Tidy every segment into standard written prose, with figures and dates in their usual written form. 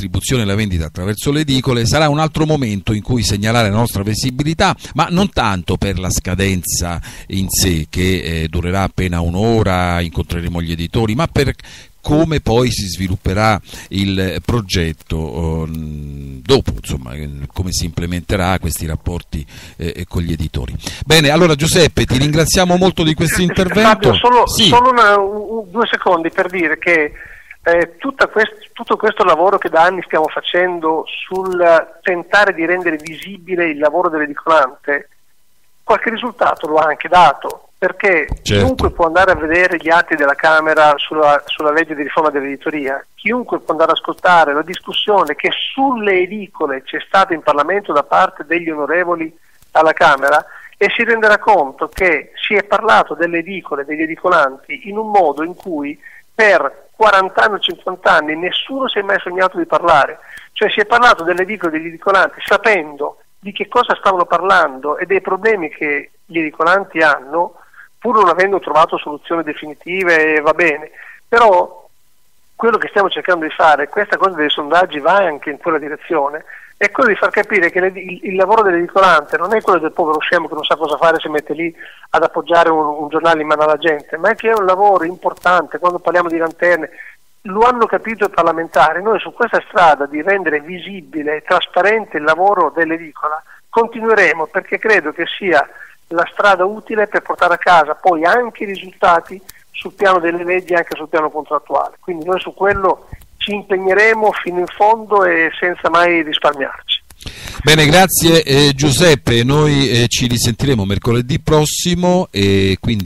distribuzione e la vendita attraverso le edicole sarà un altro momento in cui segnalare la nostra visibilità, ma non tanto per la scadenza in sé, che durerà appena un'ora, incontreremo gli editori, ma per come poi si svilupperà il progetto dopo, insomma, come si implementerà questi rapporti con gli editori. Bene, allora Giuseppe, ti ringraziamo molto di questo intervento. Fabio, solo 2 secondi per dire che tutto questo lavoro che da anni stiamo facendo sul tentare di rendere visibile il lavoro dell'edicolante, qualche risultato lo ha anche dato, perché chiunque può andare a vedere gli atti della Camera sulla legge di riforma dell'editoria, chiunque può andare ad ascoltare la discussione che sulle edicole c'è stata in Parlamento da parte degli onorevoli alla Camera, e si renderà conto che si è parlato delle edicole, degli edicolanti, in un modo in cui per 40 anni o 50 anni nessuno si è mai sognato di parlare. Cioè si è parlato delle edicole e degli edicolanti sapendo di che cosa stavano parlando e dei problemi che gli edicolanti hanno, pur non avendo trovato soluzioni definitive, va bene. Però quello che stiamo cercando di fare, questa cosa dei sondaggi va anche in quella direzione, è quello di far capire che il lavoro dell'edicolante non è quello del povero scemo che non sa cosa fare, si mette lì ad appoggiare un giornale in mano alla gente, ma è che è un lavoro importante. Quando parliamo di lanterne, lo hanno capito i parlamentari. Noi su questa strada di rendere visibile e trasparente il lavoro dell'edicola continueremo, perché credo che sia la strada utile per portare a casa poi anche i risultati sul piano delle leggi e anche sul piano contrattuale. Quindi noi su quello ci impegneremo fino in fondo e senza mai risparmiarci. Bene, grazie Giuseppe, noi ci risentiremo mercoledì prossimo e quindi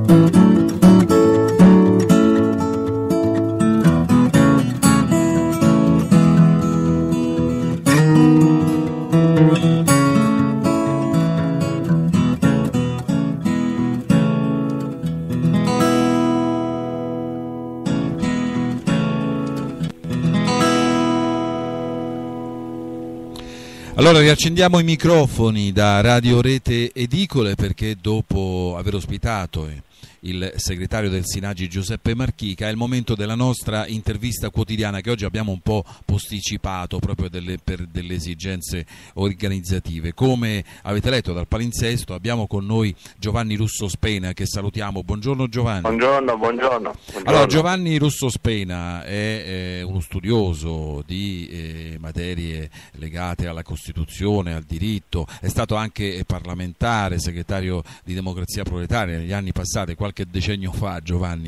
Allora riaccendiamo i microfoni da Radio Rete Edicole, perché dopo aver ospitato il segretario del Sinagi Giuseppe Marchica è il momento della nostra intervista quotidiana, che oggi abbiamo un po' posticipato proprio per delle esigenze organizzative. Come avete letto dal palinsesto, abbiamo con noi Giovanni Russo Spena, che salutiamo. Buongiorno Giovanni. Buongiorno. Allora, Giovanni Russo Spena è uno studioso di materie legate alla Costituzione, al diritto, è stato anche parlamentare, segretario di Democrazia Proletaria negli anni passati, qualche decennio fa, Giovanni,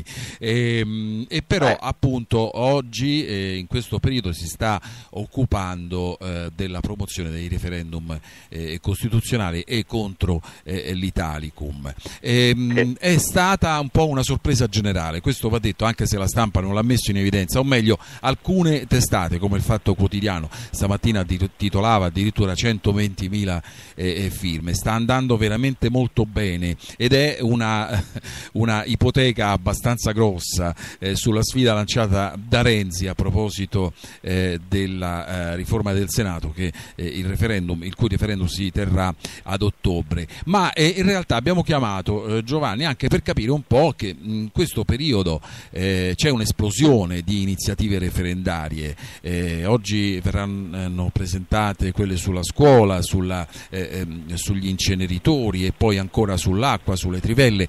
e però appunto oggi in questo periodo si sta occupando della promozione dei referendum costituzionali e contro l'Italicum. È stata un po' una sorpresa generale, questo va detto, anche se la stampa non l'ha messo in evidenza, o meglio alcune testate come il Fatto Quotidiano stamattina titolava addirittura 120.000 firme. Sta andando veramente molto bene ed è una ipoteca abbastanza grossa sulla sfida lanciata da Renzi a proposito della riforma del Senato, che il cui referendum si terrà ad ottobre. Ma in realtà abbiamo chiamato Giovanni anche per capire un po' che in questo periodo c'è un'esplosione di iniziative referendarie. Oggi verranno presentate quelle sulla scuola, sugli inceneritori e poi ancora sull'acqua, sulle trivelle.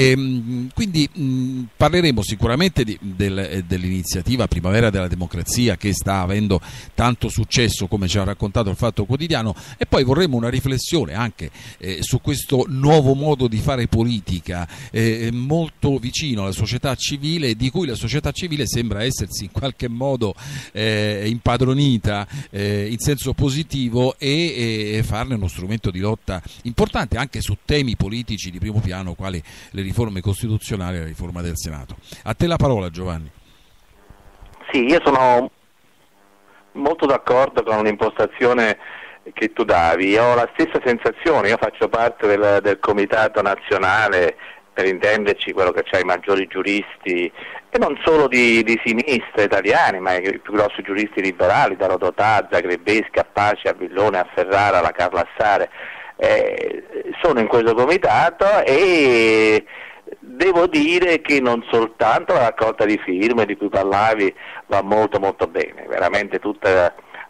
Quindi parleremo sicuramente dell'iniziativa Primavera della Democrazia, che sta avendo tanto successo, come ci ha raccontato il Fatto Quotidiano, e poi vorremmo una riflessione anche su questo nuovo modo di fare politica molto vicino alla società civile, di cui la società civile sembra essersi in qualche modo impadronita in senso positivo, e farne uno strumento di lotta importante anche su temi politici di primo piano, quali le riforme costituzionali e la riforma del Senato. A te la parola, Giovanni. Sì, io sono molto d'accordo con l'impostazione che tu davi, ho la stessa sensazione, io faccio parte del comitato nazionale, per intenderci quello che c'ha i maggiori giuristi, e non solo di sinistra italiani, ma i più grossi giuristi liberali, da Rodotà, Zagrebeschi, a Pace, a Villone, a Ferrara, alla Carla Assare, sono in questo comitato, e devo dire che non soltanto la raccolta di firme di cui parlavi va molto molto bene, veramente tutta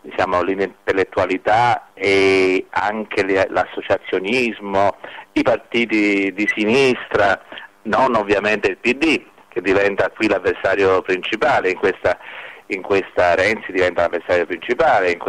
l'intellettualità e anche l'associazionismo, i partiti di sinistra, non ovviamente il PD, che diventa qui l'avversario principale in questa Renzi diventa l'avversario principale in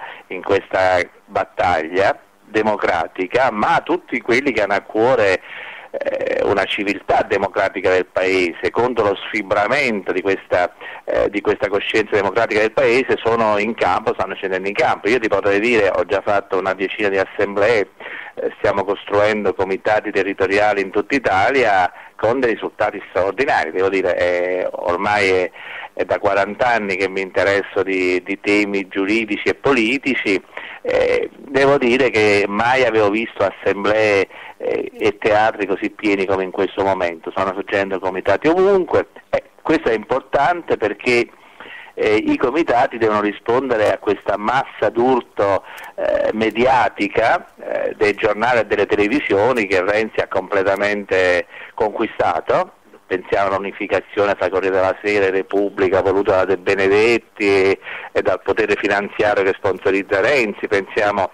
questa battaglia democratica, ma tutti quelli che hanno a cuore una civiltà democratica del Paese, contro lo sfibramento di questa coscienza democratica del Paese, sono in campo, stanno scendendo in campo. Io ti potrei dire, ho già fatto una decina di assemblee, stiamo costruendo comitati territoriali in tutta Italia con dei risultati straordinari. Devo dire, ormai è da 40 anni che mi interesso di temi giuridici e politici, devo dire che mai avevo visto assemblee e teatri così pieni come in questo momento. Stanno sorgendo comitati ovunque, questo è importante perché i comitati devono rispondere a questa massa d'urto mediatica dei giornali e delle televisioni che Renzi ha completamente conquistato. Pensiamo all'unificazione tra Corriere della Sera e Repubblica voluta da De Benedetti e dal potere finanziario che sponsorizza Renzi, pensiamo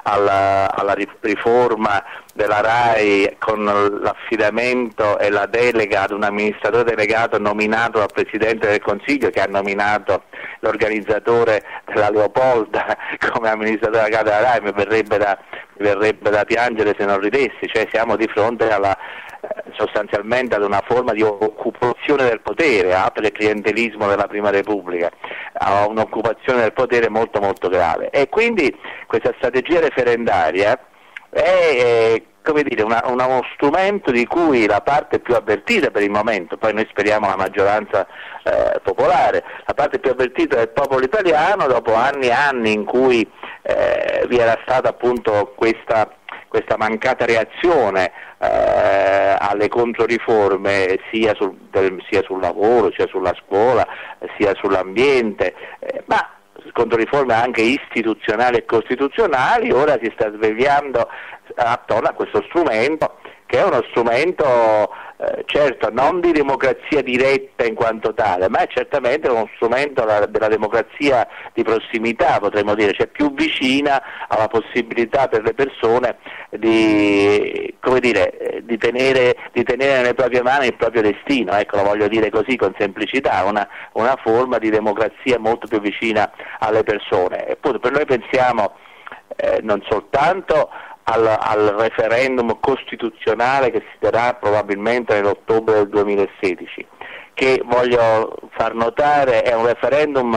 alla riforma della RAI con l'affidamento e la delega ad un amministratore delegato nominato dal Presidente del Consiglio, che ha nominato l'organizzatore della Leopolda come amministratore della Casa della RAI. Mi verrebbe da piangere se non ridessi, cioè siamo di fronte sostanzialmente ad una forma di occupazione del potere, apre il clientelismo della Prima Repubblica, a un'occupazione del potere molto molto grave, e quindi questa strategia referendaria è come dire, uno strumento di cui la parte più avvertita per il momento, poi noi speriamo la maggioranza popolare, la parte più avvertita del popolo italiano, dopo anni e anni in cui vi era stata appunto questa mancata reazione alle controriforme sia sul lavoro, sia sulla scuola, sia sull'ambiente, ma controriforme anche istituzionali e costituzionali, ora si sta svegliando attorno a questo strumento, che è uno strumento certo non di democrazia diretta in quanto tale, ma è certamente uno strumento della democrazia di prossimità, potremmo dire, cioè più vicina alla possibilità per le persone di tenere nelle proprie mani il proprio destino, ecco, lo voglio dire così con semplicità, una forma di democrazia molto più vicina alle persone. E appunto per noi pensiamo non soltanto al referendum costituzionale che si terrà probabilmente nell'ottobre del 2016, che voglio far notare è un referendum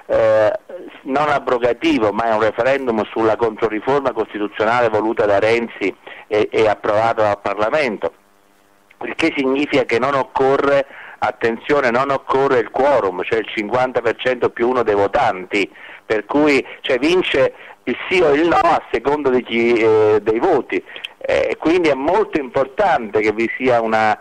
non abrogativo, ma è un referendum sulla controriforma costituzionale voluta da Renzi e approvata dal Parlamento, il che significa che non occorre il quorum, cioè il 50% più uno dei votanti, per cui vince il sì o il no a secondo dei voti, quindi è molto importante che vi sia una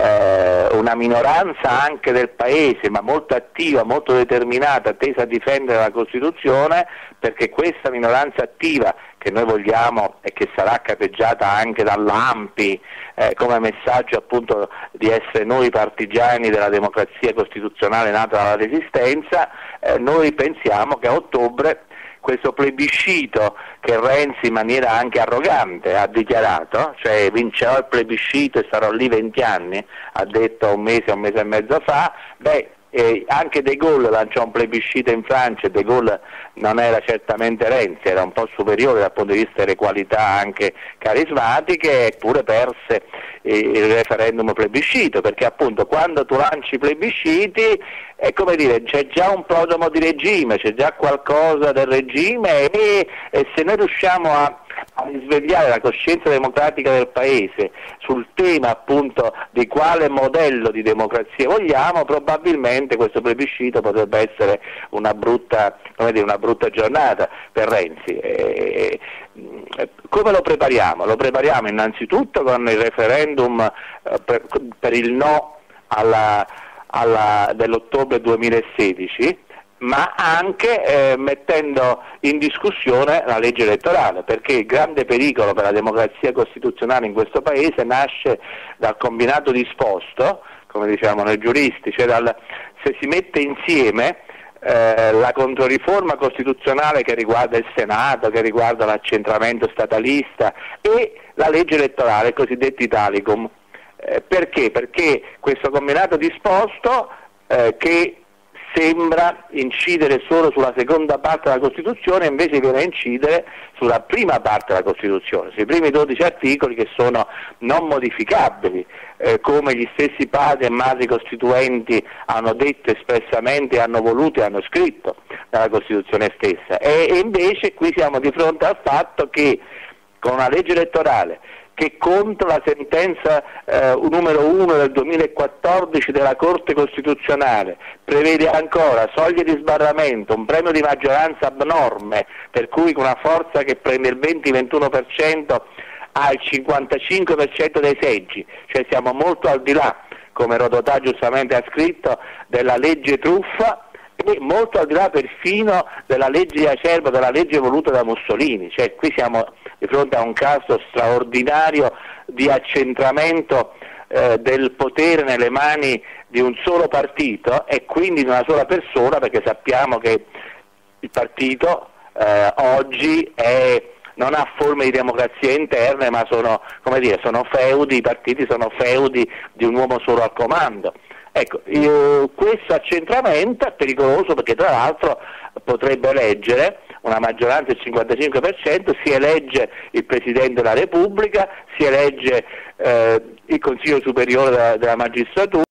minoranza anche del Paese, ma molto attiva, molto determinata, tesa a difendere la Costituzione, perché questa minoranza attiva che noi vogliamo e che sarà capeggiata anche dall'ANPI come messaggio appunto di essere noi partigiani della democrazia costituzionale nata dalla Resistenza, noi pensiamo che a ottobre questo plebiscito che Renzi in maniera anche arrogante ha dichiarato, cioè vincerò il plebiscito e sarò lì 20 anni, ha detto un mese e mezzo fa, anche De Gaulle lanciò un plebiscito in Francia e De Gaulle non era certamente Renzi, era un po' superiore dal punto di vista delle qualità anche carismatiche, eppure perse il referendum plebiscito, perché appunto quando tu lanci i plebisciti è come dire, c'è già un prodromo di regime, c'è già qualcosa del regime e se noi riusciamo a risvegliare la coscienza democratica del Paese sul tema appunto di quale modello di democrazia vogliamo, probabilmente questo plebiscito potrebbe essere una brutta giornata per Renzi. Come lo prepariamo? Lo prepariamo innanzitutto con il referendum per il no dell'ottobre 2016, ma anche mettendo in discussione la legge elettorale, perché il grande pericolo per la democrazia costituzionale in questo Paese nasce dal combinato disposto, come diciamo noi giuristi, cioè se si mette insieme la controriforma costituzionale che riguarda il Senato, che riguarda l'accentramento statalista, e la legge elettorale, i cosiddetti Italicum. Perché? Perché questo combinato disposto che sembra incidere solo sulla seconda parte della Costituzione, invece viene a incidere sulla prima parte della Costituzione, sui primi 12 articoli che sono non modificabili, come gli stessi padri e madri costituenti hanno detto espressamente, hanno voluto e hanno scritto nella Costituzione stessa. E invece qui siamo di fronte al fatto che con una legge elettorale che contro la sentenza numero 1 del 2014 della Corte Costituzionale prevede ancora soglie di sbarramento, un premio di maggioranza abnorme, per cui con una forza che prende il 20-21% ha il 55% dei seggi, cioè siamo molto al di là, come Rodotà giustamente ha scritto, della legge truffa, e molto al di là perfino della legge di Acerbo, della legge voluta da Mussolini, cioè qui siamo di fronte a un caso straordinario di accentramento del potere nelle mani di un solo partito e quindi di una sola persona, perché sappiamo che il partito oggi non ha forme di democrazia interne, ma sono feudi, i partiti sono feudi di un uomo solo al comando. Ecco, questo accentramento è pericoloso perché tra l'altro potrebbe eleggere una maggioranza del 55%, si elegge il Presidente della Repubblica, si elegge il Consiglio Superiore della Magistratura,